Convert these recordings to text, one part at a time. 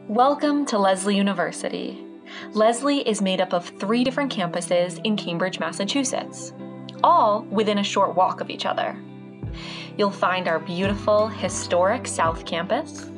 Welcome to Lesley University. Lesley is made up of 3 different campuses in Cambridge, Massachusetts, all within a short walk of each other. You'll find our beautiful, historic South Campus,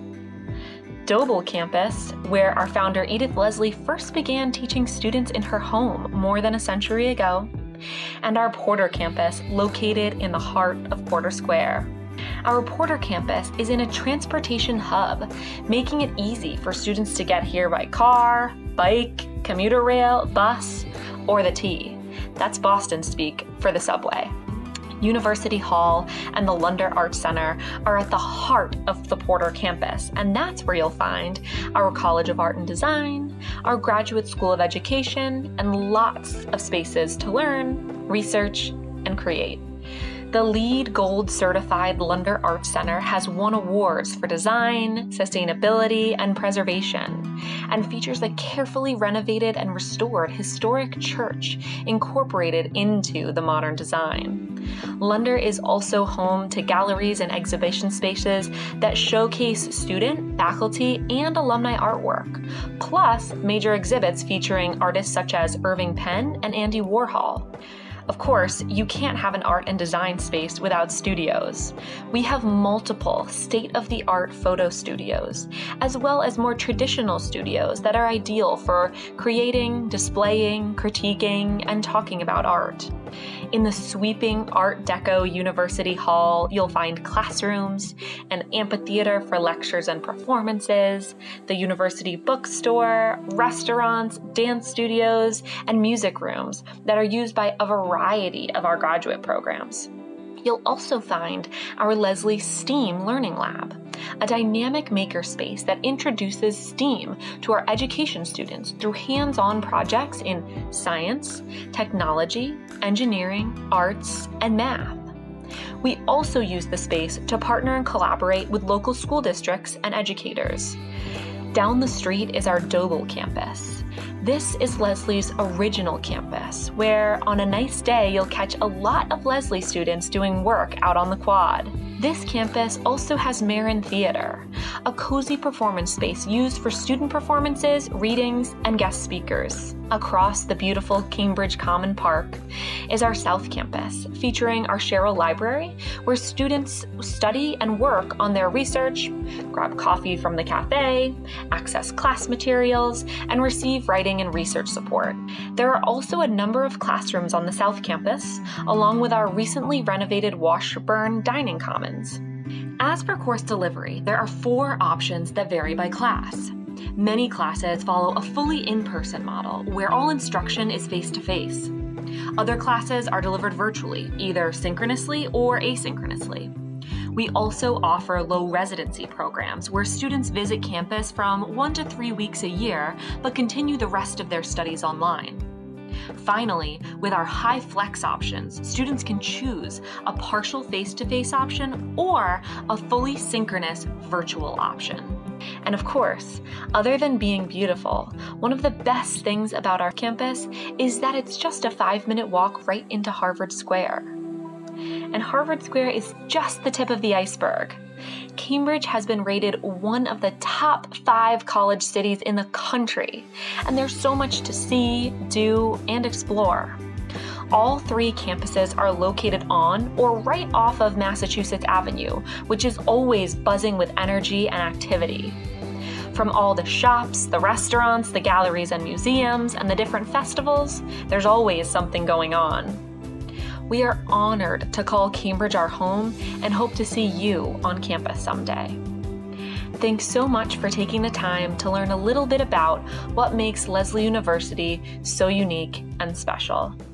Doble Campus, where our founder Edith Lesley first began teaching students in her home more than a century ago, and our Porter Campus, located in the heart of Porter Square. Our Porter campus is in a transportation hub, making it easy for students to get here by car, bike, commuter rail, bus, or the T. That's Boston speak for the subway. University Hall and the Lunder Arts Center are at the heart of the Porter campus, and that's where you'll find our College of Art and Design, our Graduate School of Education, and lots of spaces to learn, research, and create. The LEED Gold certified Lunder Arts Center has won awards for design, sustainability, and preservation, and features a carefully renovated and restored historic church incorporated into the modern design. Lunder is also home to galleries and exhibition spaces that showcase student, faculty, and alumni artwork, plus major exhibits featuring artists such as Irving Penn and Andy Warhol. Of course, you can't have an art and design space without studios. We have multiple state-of-the-art photo studios, as well as more traditional studios that are ideal for creating, displaying, critiquing, and talking about art. In the sweeping Art Deco University Hall, you'll find classrooms, an amphitheater for lectures and performances, the university bookstore, restaurants, dance studios, and music rooms that are used by a variety of our graduate programs. You'll also find our Lesley STEAM Learning Lab, a dynamic makerspace that introduces STEAM to our education students through hands-on projects in science, technology, engineering, arts, and math. We also use the space to partner and collaborate with local school districts and educators. Down the street is our Doble campus. This is Lesley's original campus, where on a nice day you'll catch a lot of Lesley students doing work out on the quad. This campus also has Marin Theater, a cozy performance space used for student performances, readings, and guest speakers. Across the beautiful Cambridge Common Park is our South Campus, featuring our Sherrill Library, where students study and work on their research, grab coffee from the cafe, access class materials, and receive writing and research support. There are also a number of classrooms on the South Campus, along with our recently renovated Washburn Dining Commons. As for course delivery, there are 4 options that vary by class. Many classes follow a fully in-person model, where all instruction is face-to-face. Other classes are delivered virtually, either synchronously or asynchronously. We also offer low residency programs where students visit campus from 1 to 3 weeks a year, but continue the rest of their studies online. Finally, with our high flex options, students can choose a partial face-to-face option or a fully synchronous virtual option. And of course, other than being beautiful, one of the best things about our campus is that it's just a 5-minute walk right into Harvard Square. And Harvard Square is just the tip of the iceberg. Cambridge has been rated one of the top 5 college cities in the country, and there's so much to see, do, and explore. All 3 campuses are located on or right off of Massachusetts Avenue, which is always buzzing with energy and activity. From all the shops, the restaurants, the galleries and museums, and the different festivals, there's always something going on. We are honored to call Cambridge our home and hope to see you on campus someday. Thanks so much for taking the time to learn a little bit about what makes Lesley University so unique and special.